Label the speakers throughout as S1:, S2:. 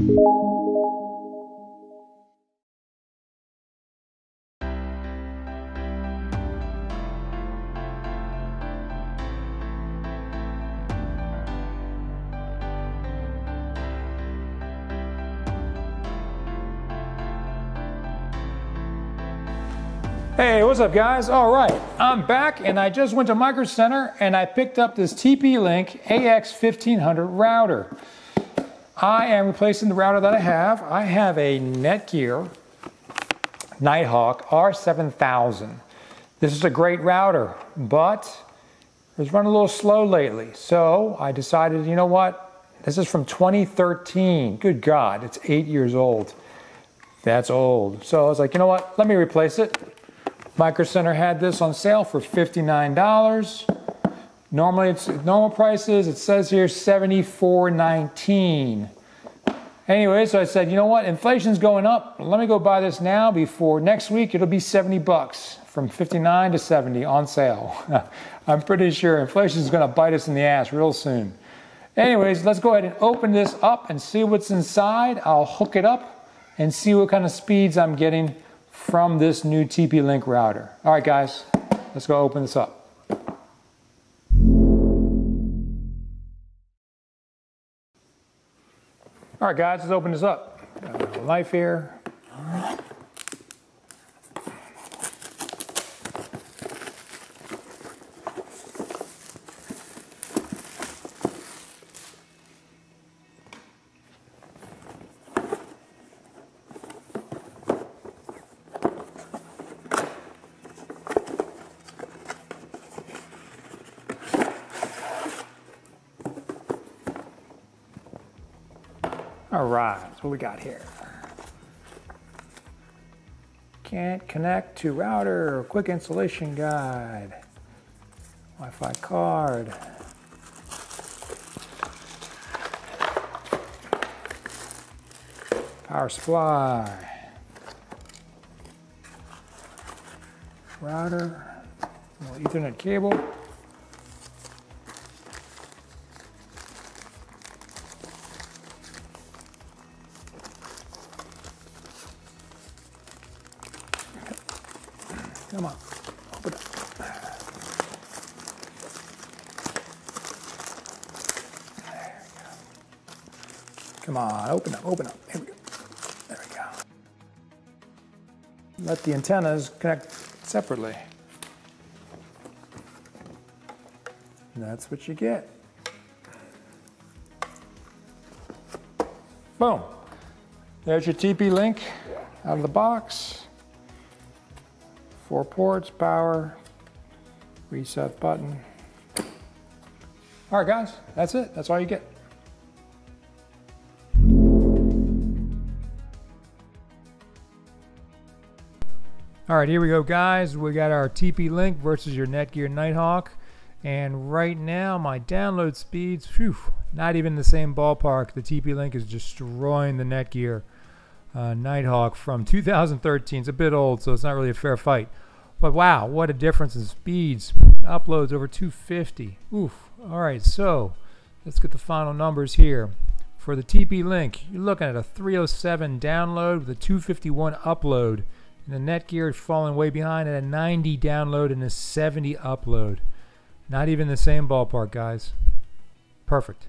S1: Hey, what's up guys? All right, I'm back and I just went to Micro Center and I picked up this Link AX1500 router. I am replacing the router that I have. I have a Netgear Nighthawk R7000. This is a great router, but it's running a little slow lately. So I decided, you know what? This is from 2013. Good God, it's 8 years old. That's old. So I was like, you know what? Let me replace it. Micro Center had this on sale for $59. Normally it's normal prices. It says here $74.19. Anyway, so I said, you know what? Inflation's going up. Let me go buy this now before next week it'll be 70 bucks, from 59 to 70 on sale. I'm pretty sure inflation's going to bite us in the ass real soon. Anyways, let's go ahead and open this up and see what's inside. I'll hook it up and see what kind of speeds I'm getting from this new Link router. All right, guys, let's go open this up. All right, guys, let's open this up. Got a knife here. All right, that's what we got here. Can't connect to router, quick installation guide, Wi-Fi card, power supply, router, little Ethernet cable. Come on, open up. There we go. Come on, open up, open up. Here we go. There we go. Let the antennas connect separately. And that's what you get. Boom. There's your Link out of the box. 4 ports, power, reset button. All right, guys, that's it. That's all you get. All right, here we go, guys. We got our Link versus your Netgear Nighthawk. And right now, my download speeds, whew, not even the same ballpark. The Link is destroying the Netgear Nighthawk from 2013. It's a bit old, so it's not really a fair fight. But wow, what a difference in speeds. Uploads over 250. Oof. All right, so let's get the final numbers here. For the Link, you're looking at a 307 download with a 251 upload. And the Netgear is falling way behind at a 90 download and a 70 upload. Not even the same ballpark, guys. Perfect.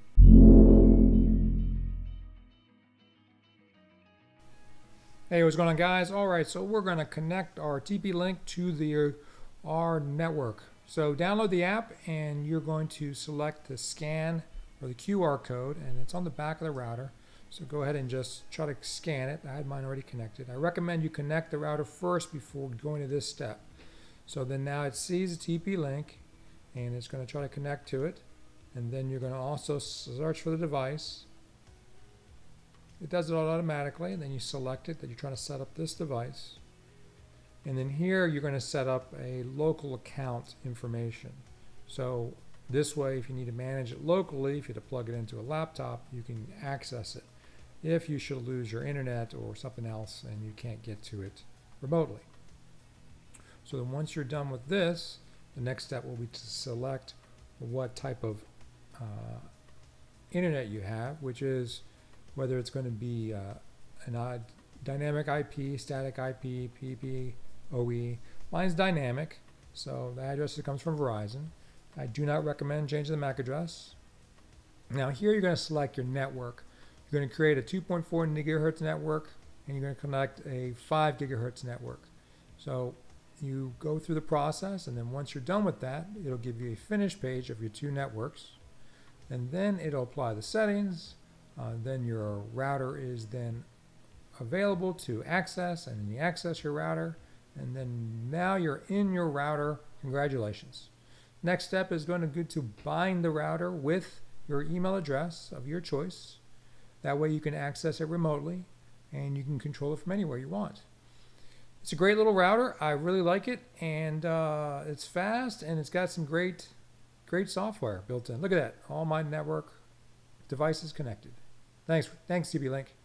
S1: Hey, what's going on, guys? All right, so we're going to connect our Link to our network. So download the app and you're going to select the scan or the QR code, and it's on the back of the router. So go ahead and just try to scan it. I had mine already connected. I recommend you connect the router first before going to this step. So then now it sees the Link and it's going to try to connect to it. And then you're going to also search for the device. It does it all automatically, and then you select it that you're trying to set up this device. And then here you're going to set up a local account information. So this way, if you need to manage it locally, if you have to plug it into a laptop, you can access it. If you should lose your internet or something else and you can't get to it remotely. So then once you're done with this, the next step will be to select what type of internet you have, which is whether it's going to be an dynamic IP, static IP, PP, OE. Mine's dynamic, so the address that comes from Verizon. I do not recommend changing the MAC address. Now here you're going to select your network. You're going to create a 2.4 gigahertz network, and you're going to connect a 5 gigahertz network. So you go through the process, and then once you're done with that, it'll give you a finish page of your two networks, and then it'll apply the settings. Then your router is then available to access, and then you access your router, and then now you're in your router. Congratulations. Next step is going to go to bind the router with your email address of your choice. That way you can access it remotely, and you can control it from anywhere you want. It's a great little router. I really like it, and it's fast, and it's got some great software built in. Look at that, all my network devices connected. Thanks TP-Link.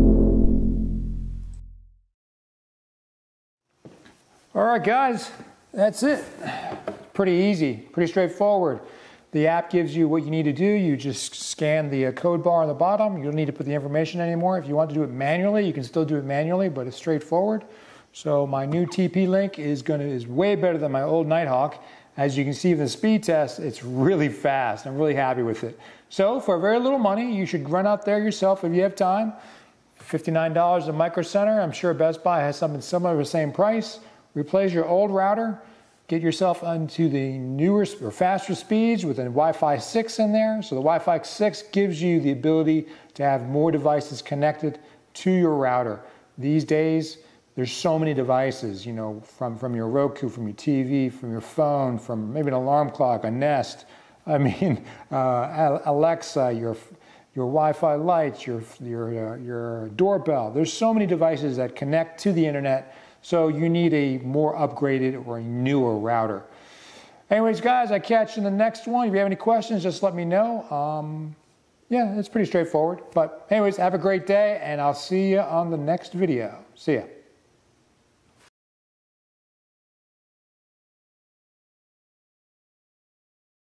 S1: All right, guys, that's it. Pretty easy, pretty straightforward. The app gives you what you need to do. You just scan the code bar on the bottom. You don't need to put the information anymore. If you want to do it manually, you can still do it manually, but it's straightforward. So my new TP-Link is way better than my old Nighthawk. As you can see from the speed test, it's really fast. I'm really happy with it. So for very little money, you should run out there yourself if you have time. $59 at Micro Center. I'm sure Best Buy has something similar for the same price. Replace your old router. Get yourself onto the newer or faster speeds with a Wi-Fi 6 in there. So the Wi-Fi 6 gives you the ability to have more devices connected to your router. These days, there's so many devices, you know, from your Roku, from your TV, from your phone, from maybe an alarm clock, a Nest. I mean, Alexa, your Wi-Fi lights, your doorbell. There's so many devices that connect to the internet. So you need a more upgraded or a newer router. Anyways, guys, I catch you in the next one. If you have any questions, just let me know. Yeah, it's pretty straightforward. But anyways, have a great day, and I'll see you on the next video. See ya.